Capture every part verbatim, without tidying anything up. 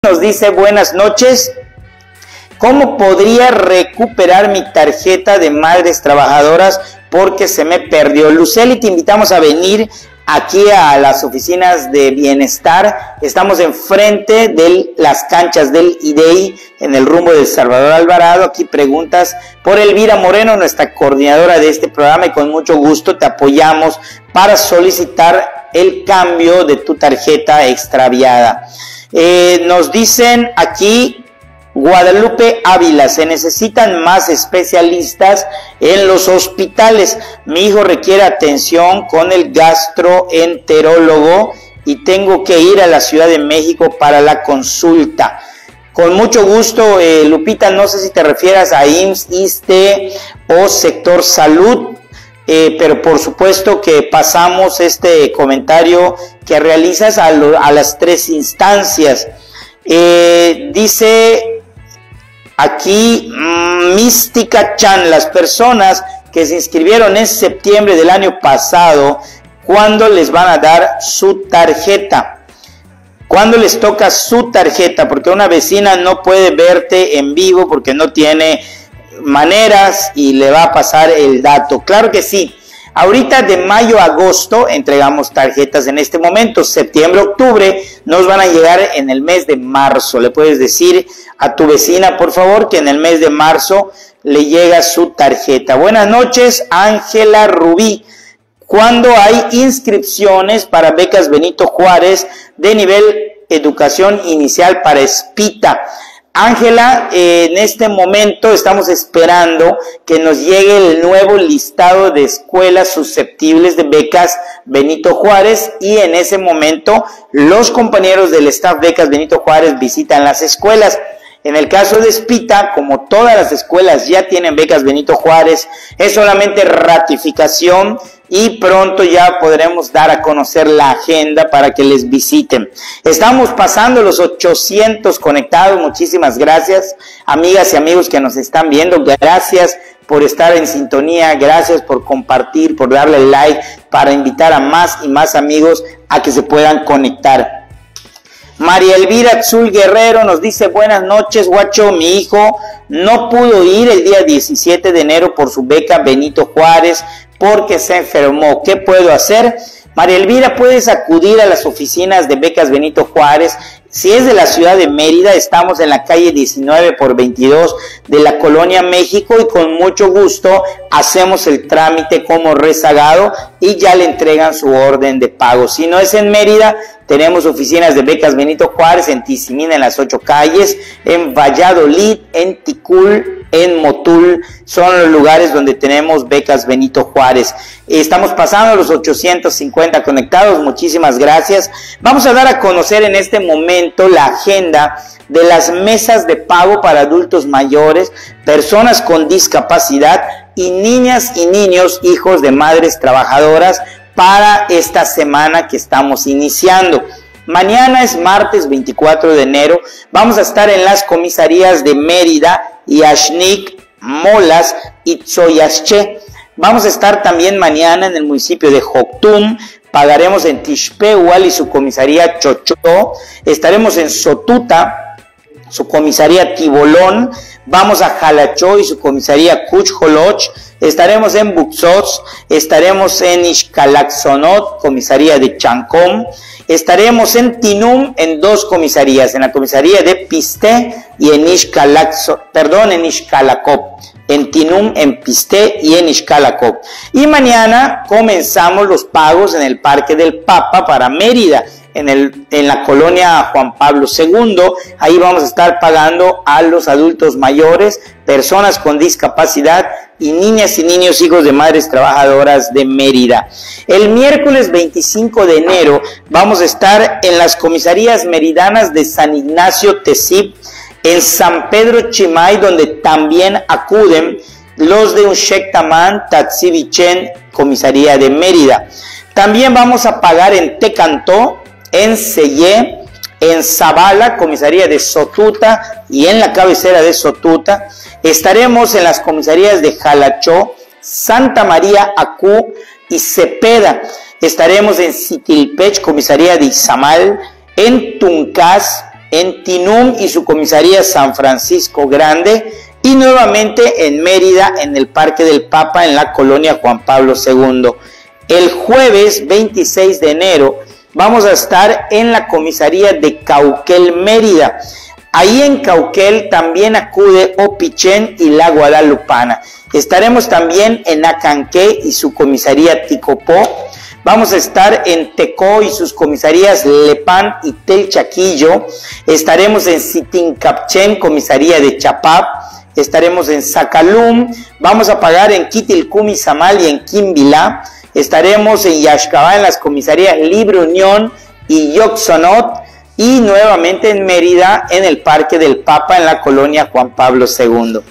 nos dice buenas noches. ¿Cómo podría recuperar mi tarjeta de madres trabajadoras porque se me perdió? Luceli, te invitamos a venir aquí a las oficinas de bienestar. Estamos enfrente de las canchas del I D E I en el rumbo de Salvador Alvarado. Aquí preguntas por Elvira Moreno, nuestra coordinadora de este programa, y con mucho gusto te apoyamos para solicitar el cambio de tu tarjeta extraviada. Eh, nos dicen aquí, Guadalupe Ávila, se necesitan más especialistas en los hospitales. Mi hijo requiere atención con el gastroenterólogo y tengo que ir a la Ciudad de México para la consulta. Con mucho gusto, eh, Lupita, no sé si te refieras a I M S S, ISSSTE o sector salud, eh, pero por supuesto que pasamos este comentario que realizas a, lo, a las tres instancias. Eh, dice aquí Mística Chan, las personas que se inscribieron en septiembre del año pasado, ¿cuándo les van a dar su tarjeta? ¿Cuándo les toca su tarjeta? Porque una vecina no puede verte en vivo porque no tiene maneras y le va a pasar el dato. Claro que sí. Ahorita de mayo a agosto entregamos tarjetas en este momento. Septiembre, octubre nos van a llegar en el mes de marzo. Le puedes decir a tu vecina, por favor, que en el mes de marzo le llega su tarjeta. Buenas noches, Ángela Rubí. ¿Cuándo hay inscripciones para becas Benito Juárez de nivel educación inicial para ESPITA? Ángela, eh, en este momento estamos esperando que nos llegue el nuevo listado de escuelas susceptibles de becas Benito Juárez, y en ese momento los compañeros del staff becas Benito Juárez visitan las escuelas. En el caso de ESPITA, como todas las escuelas ya tienen becas Benito Juárez, es solamente ratificación y pronto ya podremos dar a conocer la agenda para que les visiten. Estamos pasando los ochocientos conectados. Muchísimas gracias, amigas y amigos que nos están viendo. Gracias por estar en sintonía, gracias por compartir, por darle like, para invitar a más y más amigos a que se puedan conectar. María Elvira Tzul Guerrero nos dice buenas noches, guacho, mi hijo no pudo ir el día diecisiete de enero por su beca Benito Juárez porque se enfermó. ¿Qué puedo hacer? María Elvira, puedes acudir a las oficinas de becas Benito Juárez. Si es de la ciudad de Mérida, estamos en la calle diecinueve por veintidós de la Colonia México, y con mucho gusto hacemos el trámite como rezagado y ya le entregan su orden de pago. Si no es en Mérida, tenemos oficinas de becas Benito Juárez en Tizimín, en las ocho calles, en Valladolid, en Ticul, en Motul. Son los lugares donde tenemos becas Benito Juárez. Estamos pasando los ochocientos cincuenta conectados. Muchísimas gracias. Vamos a dar a conocer en este momento la agenda de las mesas de pago para adultos mayores, personas con discapacidad y niñas y niños hijos de madres trabajadoras para esta semana que estamos iniciando. Mañana es martes veinticuatro de enero. Vamos a estar en las comisarías de Mérida, Yaxnic, Molas y Tzoyasche. Vamos a estar también mañana en el municipio de Joctum. Pagaremos en Tixpehual y su comisaría Chochó. Estaremos en Sotuta, su comisaría Tibolón. Vamos a Jalachó y su comisaría Cuchjoloch. Estaremos en Buxots. Estaremos en Ixcalaxonot, comisaría de Chancón. Estaremos en Tinum en dos comisarías, en la comisaría de Pisté y en Ixcalaxo, perdón, en Ixcalacop. En Tinum, en Pisté y en Ixcalacop. Y mañana comenzamos los pagos en el Parque del Papa para Mérida, en, el, en la colonia Juan Pablo segundo. Ahí vamos a estar pagando a los adultos mayores, personas con discapacidad y niñas y niños hijos de madres trabajadoras de Mérida. El miércoles veinticinco de enero vamos a estar en las comisarías meridanas de San Ignacio Tezip, en San Pedro Chimay, donde también acuden los de Uxectamán, Tatzivichen, comisaría de Mérida. También vamos a pagar en Tecantó, en Sellé, en Zabala, comisaría de Sotuta, y en la cabecera de Sotuta. Estaremos en las comisarías de Jalachó, Santa María Acú y Cepeda. Estaremos en Sitilpech, comisaría de Izamal, en Tuncás, en Tinum y su comisaría San Francisco Grande, y nuevamente en Mérida, en el Parque del Papa, en la colonia Juan Pablo segundo. El jueves veintiséis de enero vamos a estar en la comisaría de Cauquel, Mérida. Ahí en Cauquel también acude Opichén y la Guadalupana. Estaremos también en Acanqué y su comisaría Ticopó. Vamos a estar en Tecó y sus comisarías Lepán y Telchaquillo. Estaremos en Sitincapchén, comisaría de Chapap. Estaremos en Zacalum. Vamos a pagar en Quitilcum y Samal y en Quimbilá. Estaremos en Yaxcabá en las comisarías Libre Unión y Yoxonot. Y nuevamente en Mérida, en el Parque del Papa, en la colonia Juan Pablo segundo.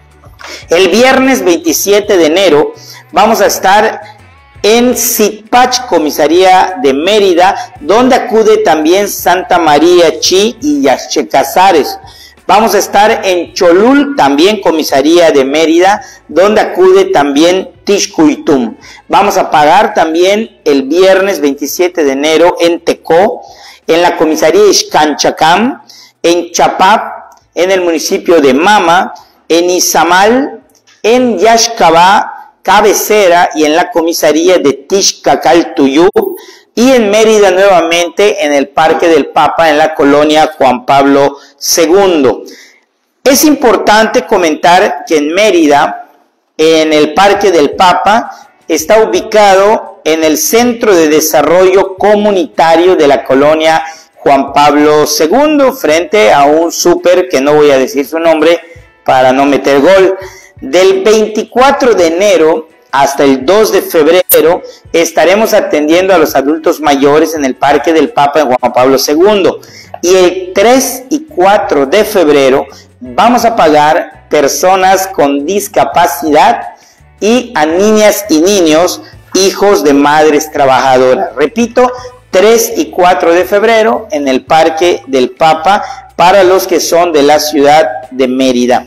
El viernes veintisiete de enero vamos a estar en Sitpach, comisaría de Mérida, donde acude también Santa María Chi y Yaxchecazares. Vamos a estar en Cholul, también comisaría de Mérida, donde acude también Tixcuitum. Vamos a pagar también el viernes veintisiete de enero en Tecó, en la comisaría Ixcanchacam, en Chapap, en el municipio de Mama, en Izamal, en Yaxcabá, Cabecera y en la comisaría de Tixcacaltuyú, y en Mérida nuevamente en el Parque del Papa, en la colonia Juan Pablo segundo. Es importante comentar que en Mérida, en el Parque del Papa, está ubicado en el Centro de Desarrollo Comunitario de la colonia Juan Pablo segundo, frente a un súper que no voy a decir su nombre para no meter gol. Del veinticuatro de enero hasta el dos de febrero estaremos atendiendo a los adultos mayores en el Parque del Papa en Juan Pablo segundo. Y el tres y cuatro de febrero vamos a pagar personas con discapacidad y a niñas y niños hijos de madres trabajadoras. Repito, tres y cuatro de febrero en el Parque del Papa para los que son de la ciudad de Mérida.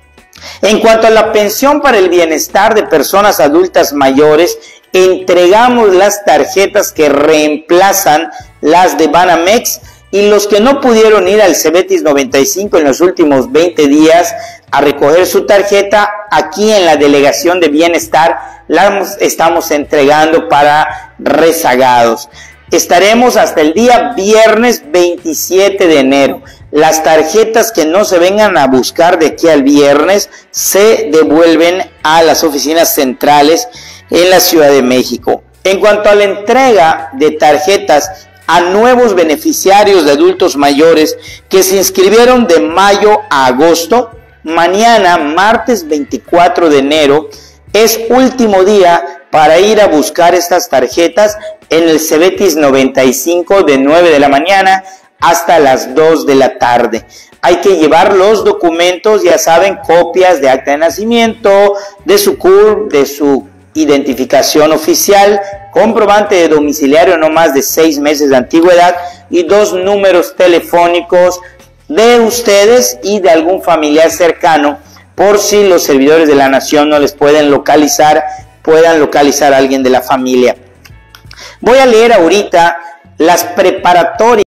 En cuanto a la pensión para el bienestar de personas adultas mayores, entregamos las tarjetas que reemplazan las de Banamex, y los que no pudieron ir al Cebetis noventa y cinco en los últimos veinte días a recoger su tarjeta, aquí en la Delegación de Bienestar la estamos entregando para rezagados. Estaremos hasta el día viernes veintisiete de enero. Las tarjetas que no se vengan a buscar de aquí al viernes se devuelven a las oficinas centrales en la Ciudad de México. En cuanto a la entrega de tarjetas a nuevos beneficiarios de adultos mayores que se inscribieron de mayo a agosto, mañana, martes veinticuatro de enero, es último día para ir a buscar estas tarjetas en el Cebetis noventa y cinco de nueve de la mañana hasta las dos de la tarde. Hay que llevar los documentos, ya saben, copias de acta de nacimiento, de su C U R, de su identificación oficial, comprobante de domiciliario no más de seis meses de antigüedad y dos números telefónicos de ustedes y de algún familiar cercano, por si los servidores de la nación no les pueden localizar, puedan localizar a alguien de la familia. Voy a leer ahorita las preparatorias